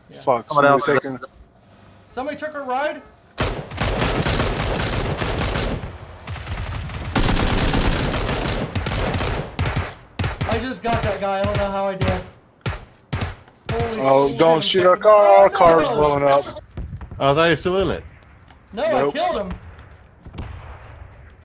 Yeah. Fuck, Someone else taking... Somebody took a ride? I just got that guy. I don't know how I did. Oh, Holy don't shit, shoot our car. Our car's no! blowing up. Oh, are they still in it? No, Nope. I killed him.